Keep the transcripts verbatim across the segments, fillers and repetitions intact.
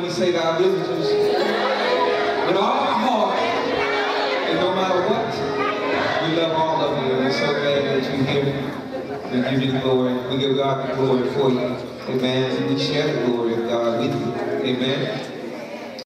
We say to our visitors, with all our heart, and no matter what, we love all of you, and we're so glad that you're here. We give you the glory. We give God the glory for you. Amen. And we share the glory of God with you. Amen.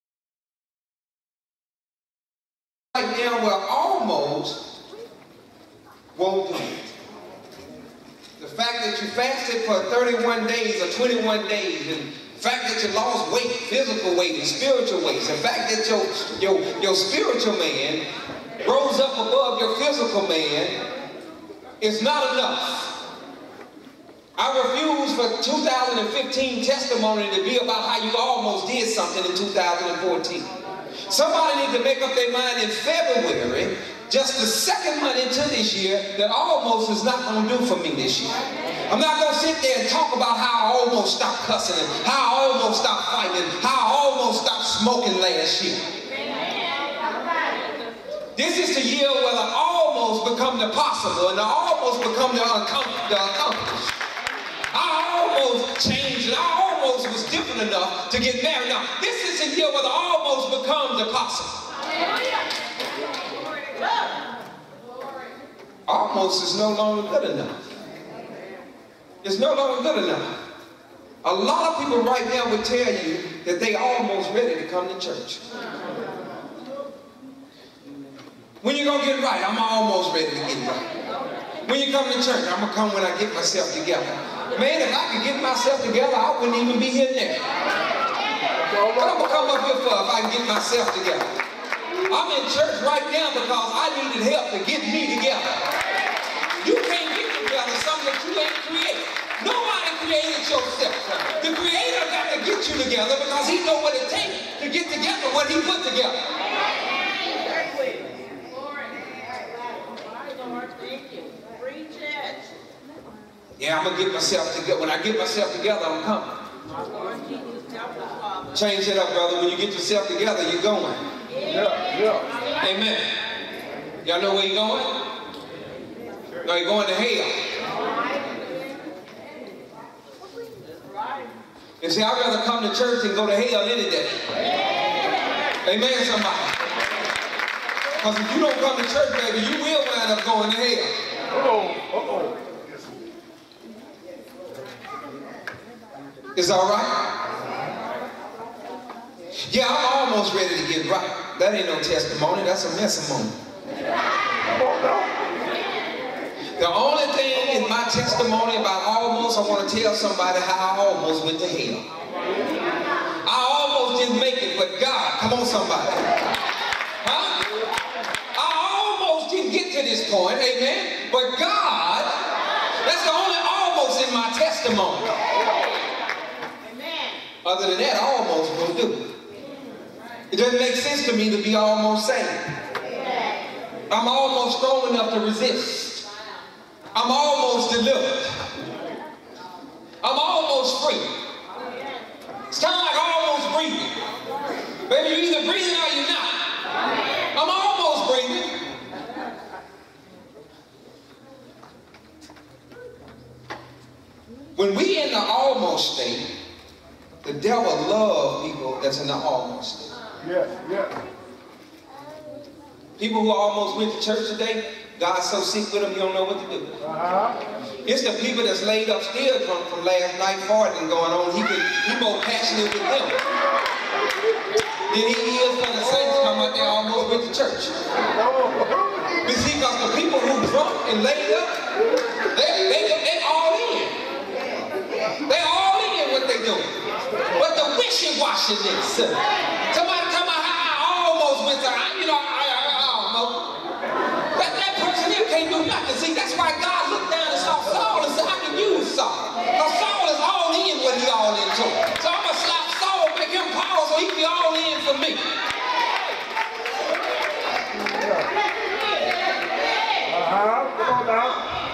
Right now, we're almost won't do it. The fact that you fasted for thirty-one days or twenty-one days, and the fact that you lost weight, physical weight and spiritual weight, the fact that your, your, your spiritual man rose up above your physical man is not enough. I refuse for two thousand fifteen testimony to be about how you almost did something in two thousand fourteen. Somebody needs to make up their mind in February, just the second month into this year, that almost is not going to do for me this year. I'm not going to sit there and talk about how I almost stopped cussing, and how I almost stopped fighting, and how I almost stopped smoking last year. This is the year where the almost become the possible, and the almost become the accomplished. I almost changed, and I almost was different enough to get married. Now, this is the year where the almost becomes the possible. Almost is no longer good enough. It's no longer good enough. A lot of people right now would tell you that they almost ready to come to church. When you gonna get right? I'm almost ready to get right. When you come to church, I'm gonna come when I get myself together. Man, if I could get myself together, I wouldn't even be here now. What I'm gonna come up here for if I can get myself together? I'm in church right now because I needed help to get me together. You can't get together something that you ain't created. Nobody created yourself. The Creator got to get you together because He knows what it takes to get together what He put together. Yeah, I'm going to get myself together. When I get myself together, I'm coming. Change it up, brother. When you get yourself together, you're going. Yeah, yeah. Amen. Y'all know where you're going? No, you're going to hell. And see, I'd rather come to church and go to hell any day. Amen, somebody. Because if you don't come to church, baby, you will wind up going to hell. Uh-oh, uh-oh. Is that all right? Yeah, I'm almost ready to get right. That ain't no testimony, that's a testimony. The only thing in my testimony about almost, I want to tell somebody how I almost went to hell. I almost didn't make it, but God, come on somebody. Huh? I almost didn't get to this point, amen? But God, that's the only almost in my testimony. Other than that, I almost will do. It doesn't make sense to me to be almost saved. I'm almost strong enough to resist. I'm almost delivered. I'm almost free. It's kind of like almost breathing. Baby, you're either breathing or you're not. I'm almost breathing. When we in the almost state, the devil loves people that's in the almost state. Yeah, yeah. People who almost went to church today, God's so sick with them, you don't know what to do. Uh-huh. It's the people that's laid upstairs from, from last night farting going on. He can, he more passionate with them than he is for the saints come out there almost went to church. You see, because the people who drunk and laid up, they, they, they all in. They all in what they doing. But the wishy-washiness. Somebody tell me how I almost went to, you know, I, I, I almost. That, that person there can't do nothing. See, that's why God looked down and saw Saul and said, I can use Saul. Because Saul is all in what he all into. So I'm going to slap Saul, make him pause so he can be all in for me. Uh-huh. Come on now.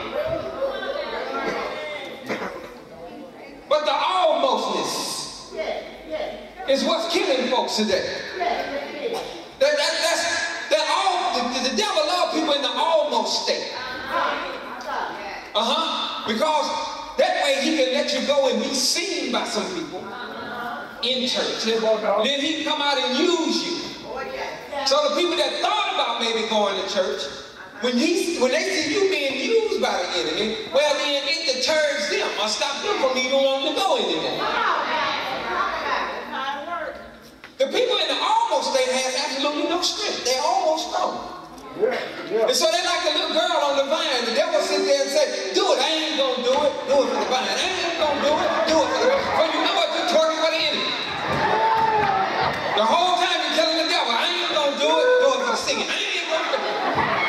But the almostness is what's killing folks today. That, that, that's, that all, the, the devil loves people in the almost state. Uh-huh. Because that way he can let you go and be seen by some people. in church. And then he can come out and use you. So the people that thought about maybe going to church, when, he, when they see you being used by the enemy, well then it deters them or stops them from even wanting to go anymore. The people in the almost state has absolutely no strength. They're almost strong. Yeah, yeah. And so they're like a little girl on the vine. The devil sit there and say, do it, I ain't gonna do it. Do it for the vine. I ain't gonna do it. Do it for the vine. But you know what? You're twerking for the enemy. The whole time you're telling the devil, I ain't gonna do it. Do it for the singing. I ain't gonna do it.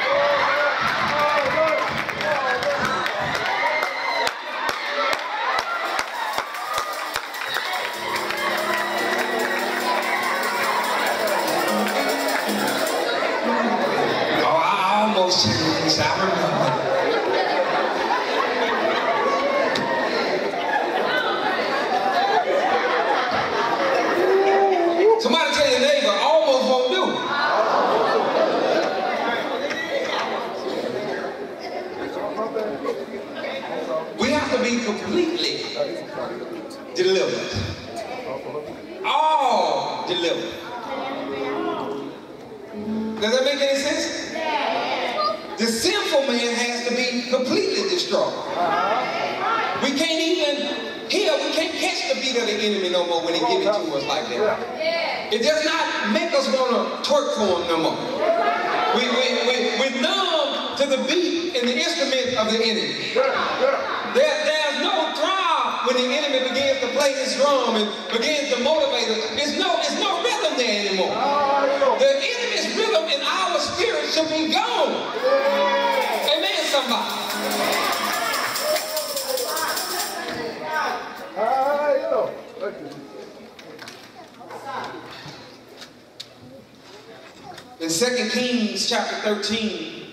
I remember. Somebody tell your neighbor, almost won't do. We have to be completely delivered. All delivered. Does that make any sense? The sinful man has to be completely destroyed. We can't even hear, we can't catch the beat of the enemy no more when he give it to us like that. It does not make us want to twerk for him no more. We, we, we, we're numb to the beat and the instrument of the enemy. There, there's no throb when the enemy begins to play his drum and begins to motivate us. There's no, there's no rhythm there anymore. The enemy's rhythm in our spirit should be gone. Amen, somebody. In Second Kings chapter thirteen,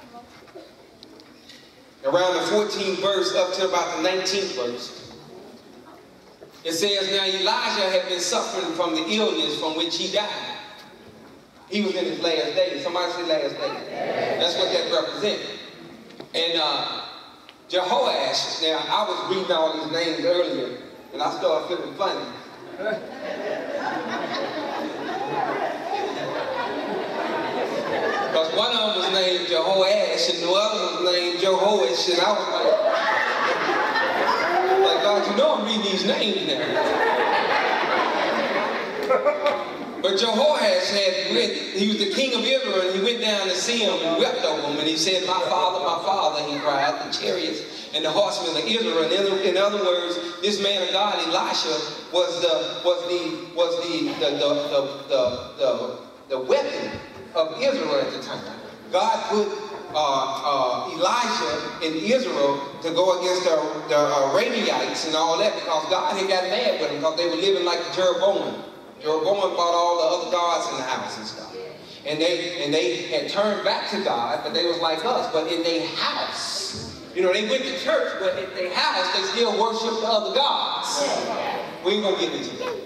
around the fourteenth verse up to about the nineteenth verse, it says, now Elijah had been suffering from the illness from which he died. He was in his last days. Somebody say last days. That's what that represents. And uh, Jehoash, now I was reading all these names earlier, and I started feeling funny. Because one of them was named Jehoash, and the other was named Jehoash, and I was like, like God, you know I'm reading these names now. But Jehoash had went, he was the king of Israel, and he went down to see him and wept over him, and he said, my father, my father, he cried, the chariots and the horsemen of Israel. And in, in other words, this man of God, Elisha, was the was the was the the the the, the, the, the weapon of Israel at the time. God put uh, uh, Elijah in Israel to go against the, the Arabians and all that, because God had got mad with them because they were living like Jeroboam. Jeroboam brought all the other gods in the house and stuff. And they and they had turned back to God, but they was like us. But in their house, you know, they went to church, but in their house, they still worship the other gods. We ain't gonna get into that.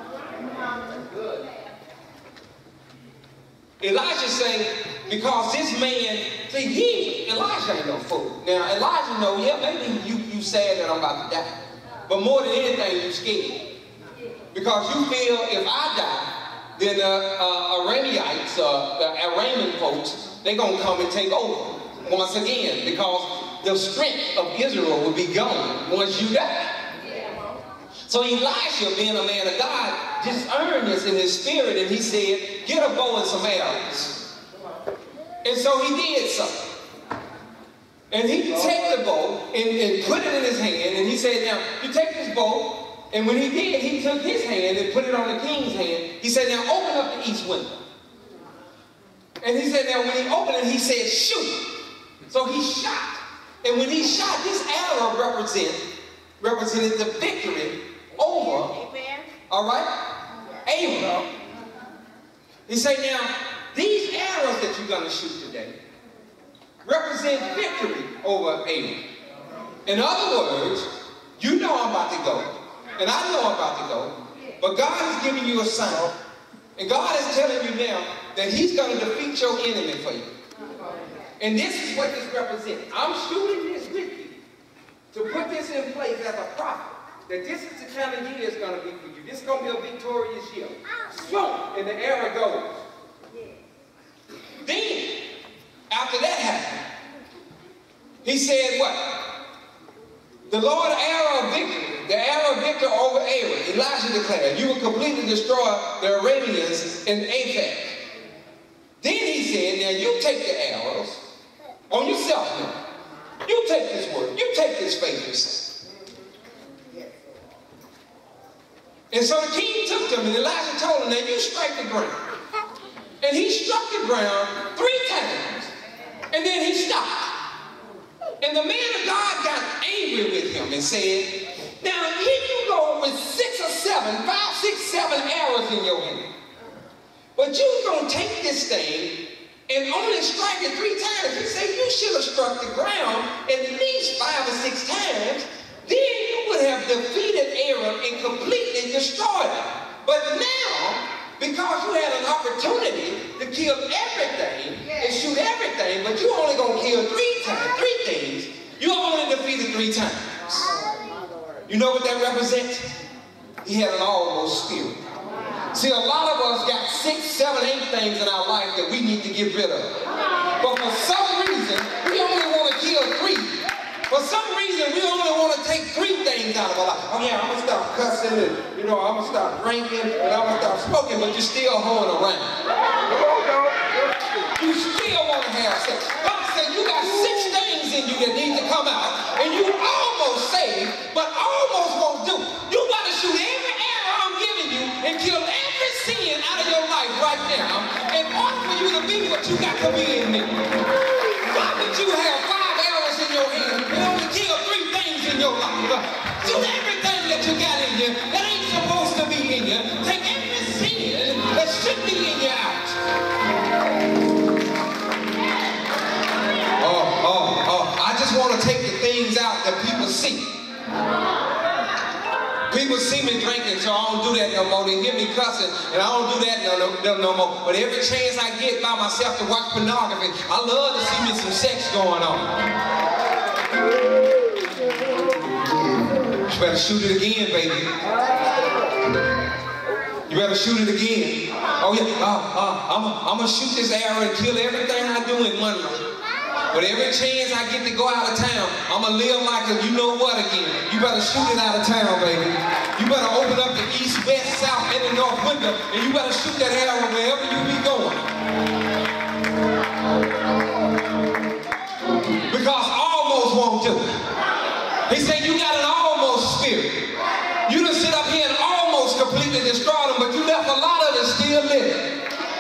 Elijah saying, because this man, see, he, Elijah ain't no fool. Now, Elijah know, yeah, maybe you, you sad that I'm about to die. But more than anything, you scared. Because you feel if I die, then the uh, uh, Arabians, uh, the Arabian folks, they're going to come and take over once again, because the strength of Israel will be gone once you die. So Elisha, being a man of God, just earned this in his spirit, and he said, get a bow and some arrows. And so he did something. And he took the bow and, and put it in his hand, and he said, now, you take this bow. And when he did, he took his hand and put it on the king's hand. He said, now open up the east window. And he said, now when he opened it, he said, shoot. So he shot. And when he shot, this arrow represent, represented the victory over, Amen. All right, Abraham. He said, now, these arrows that you're going to shoot today represent victory over Abraham. In other words, you know I'm about to go. And I know I'm about to go, but God is giving you a sign. And God is telling you now that he's going to defeat your enemy for you. And this is what this represents. I'm shooting this with you to put this in place as a prophet. that this is the kind of year it's going to be for you. This is going to be a victorious year. Swoop, and the arrow goes. Then, after that happened, he said what? The Lord arrow of victory, the arrow of victory over Aram, Elijah declared, you will completely destroy the Arabians in Aphek. Then he said, now you take the arrows on yourself now. You take this word. You take this faith yourself. And so the king took them, and Elijah told him, now you strike the ground. And he struck the ground three times, and then he stopped. And the man of God got angry with him and said, now here you go with six or seven, five, six, seven arrows in your hand. But you're going to take this thing and only strike it three times. He said, you should have struck the ground at least five or six times. Then you would have defeated Aram and completely destroyed it. But now, because you had an opportunity to kill everything and shoot everything, but you only going to kill three times, three things, you only defeated three times. You know what that represents? He had an almost spirit. See, a lot of us got six, seven, eight things in our life that we need to get rid of. But for some reason, we only want to kill three. For some reason, we only want to take three things out of our life. Oh yeah, I'm going to stop cussing, and, you know, I'm going to stop drinking, and I'm going to stop smoking, but you're still hoeing around. You still want to have sex. God said you got six things in you that need to come out, and you almost saved, but almost won't do. You got to shoot every arrow I'm giving you and kill every sin out of your life right now in order for you to be what you got to be in me. Why would you have five arrows in your hand and only kill three things in your life? Shoot everything that you got in you that ain't supposed to be in you. Take every sin that should be in you out. Oh, oh, oh. I just want to take the things out that people see. People see me drinking, so I don't do that no more. They hear me cussing, and I don't do that no, no, no more. But every chance I get by myself to watch pornography, I love to see me some sex going on. You better shoot it again, baby. You better shoot it again. Oh yeah, uh, uh, I'm, I'm going to shoot this arrow and kill everything I do in one life. But every chance I get to go out of town, I'm going to live like a you know what again. You better shoot it out of town, baby. You better open up the east, west, south, and the north window, and you better shoot that arrow wherever you be going. Because almost won't do it. He said you got an almost spirit. You done sit up here and almost completely destroyed them, but you left a lot of it still living.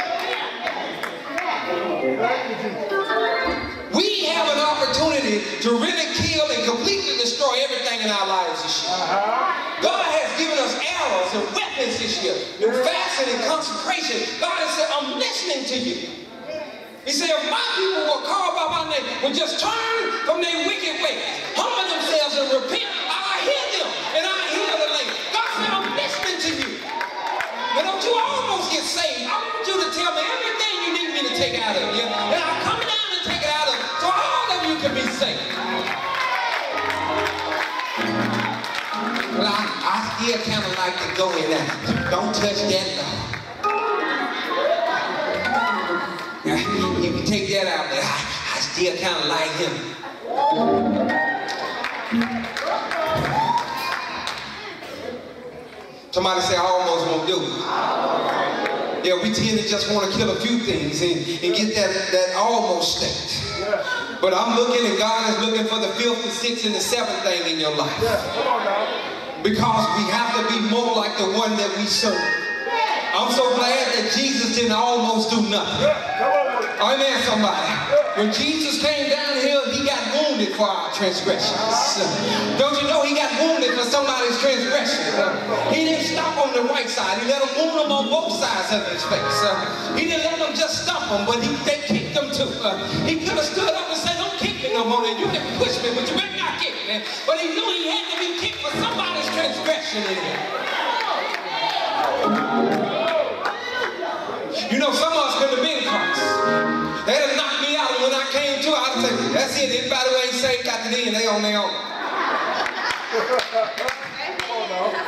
We have an opportunity to really kill and completely destroy everything in our lives this year. God has given us arrows and weapons this year. And fasting and consecration. God has said, I'm listening to you. He said, if my people were called by my name, would just turn from their wicked ways, humble themselves and repent, I'll hear them and I'll heal the land. God said, I'm listening to you. But don't you almost get saved. I want you to tell me everything you need me to take out of you. And I'll come down and take it out of you so all of you can be saved. Well, I, I still kind of like to go in there. Don't touch that dog. You can take that out there. I, I still kind of like him. Somebody say, I almost won't do it. Yeah, we tend to just want to kill a few things and, and get that, that almost state. But I'm looking and God is looking for the fifth, the sixth, and the seventh thing in your life. Because we have to be more like the one that we serve. I'm so glad that Jesus didn't almost do nothing. Amen, somebody. When Jesus came down here, he got wounded for our transgressions. Don't you know he got wounded for somebody's transgression? He didn't stop on the right side. He let them wound him on both sides of his face. He didn't let them just stomp him, but he, they kicked him too. He could have stood up and said, don't kick me no more. You can push me, but you better not kick me. But he knew he had to be kicked for somebody's transgression in him. You know, some of us could have been Christ. They'd have knocked me out, and when I came to, I'd say, that's it. Anybody who ain't saved after then, they on their own.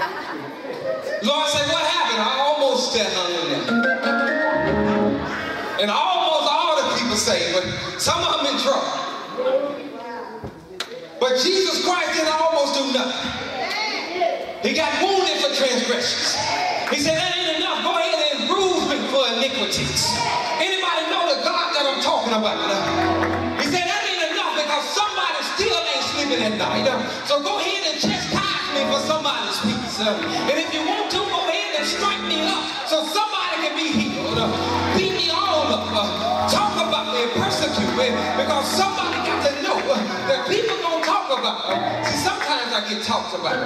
Lord said, what happened? I almost uh, hung in there. And almost all the people say, but some of them in trouble. But Jesus Christ didn't almost do nothing. He got wounded for transgressions. He said, that ain't enough. Go ahead and bruise me for iniquities. Anybody know the God that I'm talking about? He said, that ain't enough because somebody still ain't sleeping at night. So go ahead and chastise me for somebody's peace. And if you want to, go ahead and strike me up so somebody can be healed. Beat me all up. Talk about me and persecute me because somebody got to know that people gonna talk about them. See, sometimes I get talked about.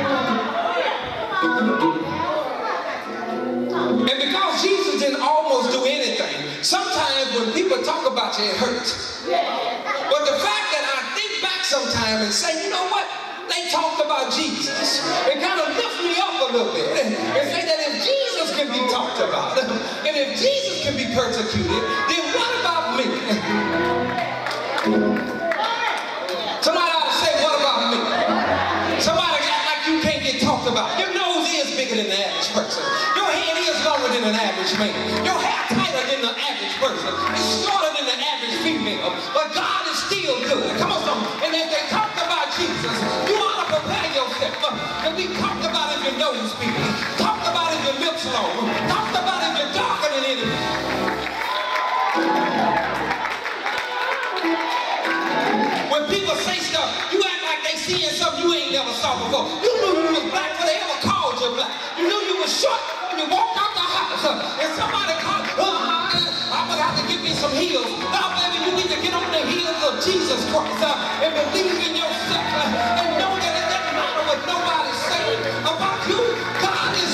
And because Jesus didn't almost do anything, sometimes when people talk about you, it hurts. But the fact that I think back sometimes and say, you know what? They talked about Jesus. It kind of lifts me up a little bit and say that if Jesus can be talked about and if Jesus can be persecuted, then what about me? Somebody ought to say, what about me? Somebody act like you can't get talked about. Your nose is bigger than the average person. Your head is longer than an average man. Your hair tighter than the average person. It's shorter than the average female. But God is still good. Come on, something. And if they talked about Jesus, you ought to prepare yourself to be talked about if your nose big. Talked about if your lips long. Talked about if you're darker than anything. When people say stuff, you act like they seeing something you ain't never saw before. You knew you was black before they ever called you black. You knew you was short when you walked out the house. And somebody called, oh, I'm going to have to give me some heels. Now, baby, you need to get on the heels of Jesus Christ uh, and believe in yourself uh, and know that it doesn't matter what nobody's saying about you. God is...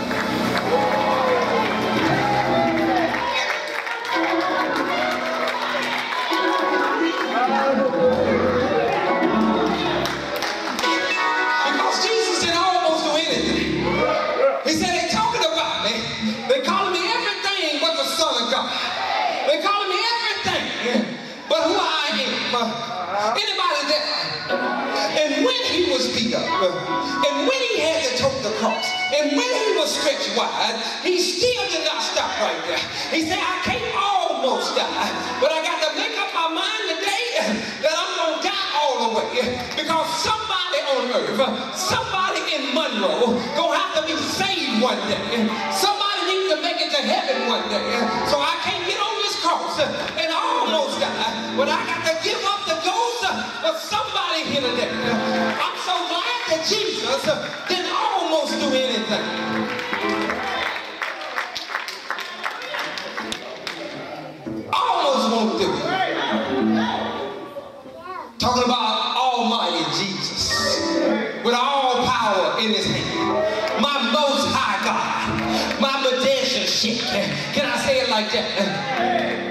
Because Jesus didn't almost do anything. He said, they talking about me. They calling me everything but the Son of God. They calling me everything but who I am. Uh, anybody there? And when he was beat up, uh, and when he had to take the cross, and when he was stretched wide, he still did not stop right there. He said, I can't almost die, but I got to make up my mind today that I'm going to die all the way. Because somebody on earth, somebody in Monroe, going to have to be saved one day. Somebody needs to make it to heaven one day. So I can't get on this cross and almost die, but I got to give up the ghost for somebody here today. I'm so glad that Jesus didn't almost do anything. Almost won't do it. Talking about Almighty Jesus with all power in his hand. My most high God. My Medesha shit. Can I say it like that?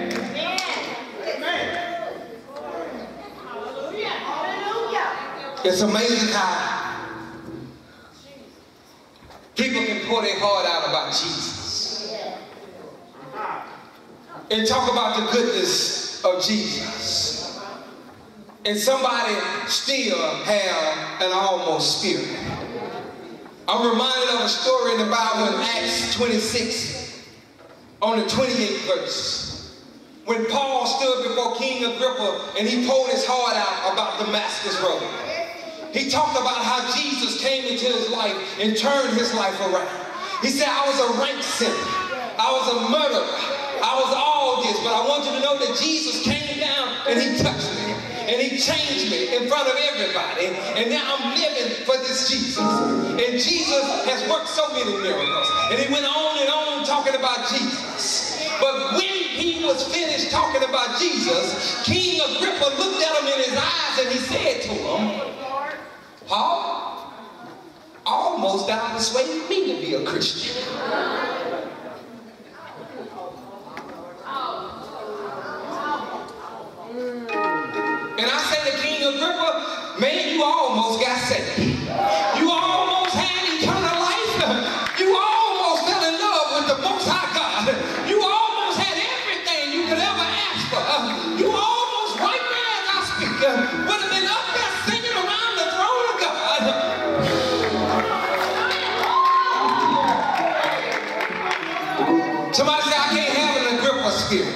It's amazing how people can pour their heart out about Jesus and talk about the goodness of Jesus, and somebody still have an almost spirit. I'm reminded of a story in the Bible in Acts twenty-six on the twenty-eighth verse, when Paul stood before King Agrippa and he poured his heart out about Damascus Road. He talked about how Jesus came into his life and turned his life around. He said, I was a rank sinner. I was a murderer. I was all this, but I want you to know that Jesus came down and he touched me. And he changed me in front of everybody. And now I'm living for this Jesus. And Jesus has worked so many miracles. And he went on and on talking about Jesus. But when he was finished talking about Jesus, King Agrippa looked at him in his eyes and he said to him, Paul, almost thou persuaded me to be a Christian. And I say to King Agrippa, man, you almost got saved. You almost had eternal life. You almost fell in love with the Most High God. You almost had everything you could ever ask for. You almost, right there as I speak, would have been up there singing around the throne of God. Somebody say, I can't have an Agrippa spirit.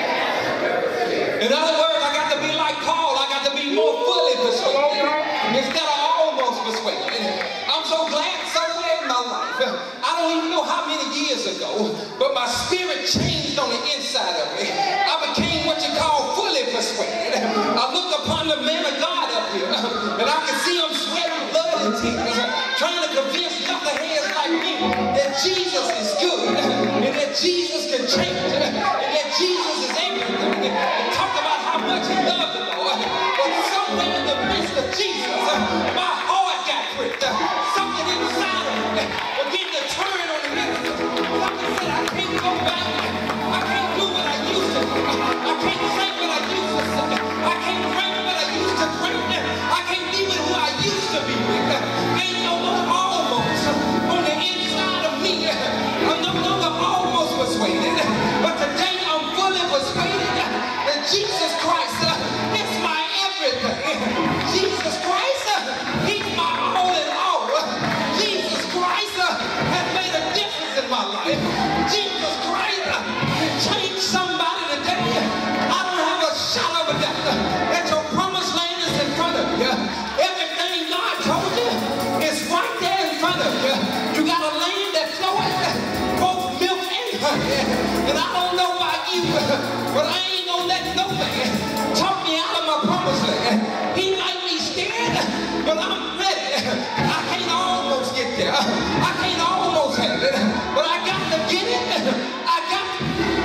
In other words, I got to be like Paul. I got to be more fully persuaded instead of almost persuaded. I'm so glad, so glad in my life. I don't even know how many years ago, but my spirit changed on the inside of me. I became what you call fully persuaded. I look upon the man of God up here, and I can see him sweating blood and tears, trying to convince knuckleheads like me that Jesus is good, and that Jesus can change, and that Jesus is everything, and talk about how much he loved the Lord. But somewhere in the midst of Jesus, my heart got pricked. Something inside of me began to turn on the instant. Something said, I can't go back. I can't do what I used to do. I can't say what I used to say. I can't drink what I used to drink. I can't be with who I used to be with. Ain't no more almost on the inside of me. I'm no longer almost persuaded, but today I'm fully persuaded that Jesus Christ uh, is my everything. Jesus Christ, uh, he's my all in all. Jesus Christ uh, has made a difference in my life. Jesus Christ uh, can change somebody today. I don't have a shot of a doubt that your promised land is in front of you. Everything God told you is right there in front of you. You got a land that flows both milk and honey. And I don't know about you, but I ain't gonna let no man talk me out of my promised land. He might be scared, but I'm ready. I can't almost get there. I can't almost have it, but I got to get it. I got to.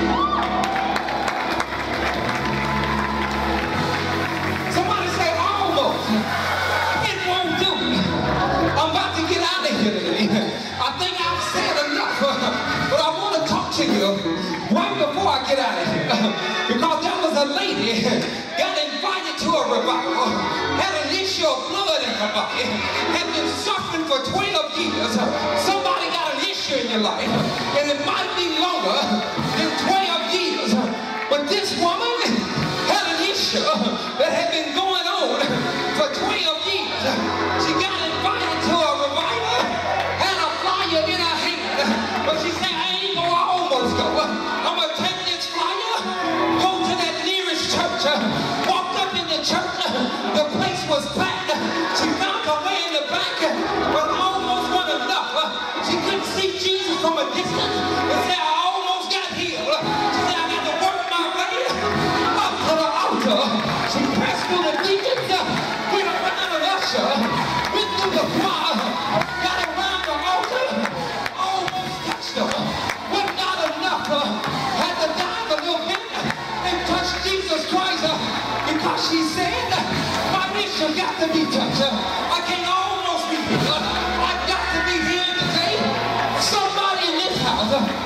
Somebody say almost. It won't do. I'm about to get out of here today. I think I've said enough, but I want to talk to you right before I get out of here, because there was a lady got invited to a revival, had an issue of blood in her body, had been suffering for twelve years. Somebody got an issue in your life, and it might be longer than twelve years, but this woman had an issue that had been going on for twelve years. She got invited to a revival, had a flyer in her hand, but she said, I ain't gonna almost go. I'm gonna take this flyer, go to that nearest church. Walked up in the church, the place was packed. She found her way in the back, but almost wasn't enough. She couldn't see Jesus from a distance and said, I almost got healed. She said, I got to work my way up to the altar. She pressed through the deacons, went around an usher, went through the choir, got around the altar, almost touched her. But not enough. Had to dive a little bit and touch Jesus Christ, because she said, my mission got to be touched. I can't almost be healed. I got to be healed today. Somebody in this house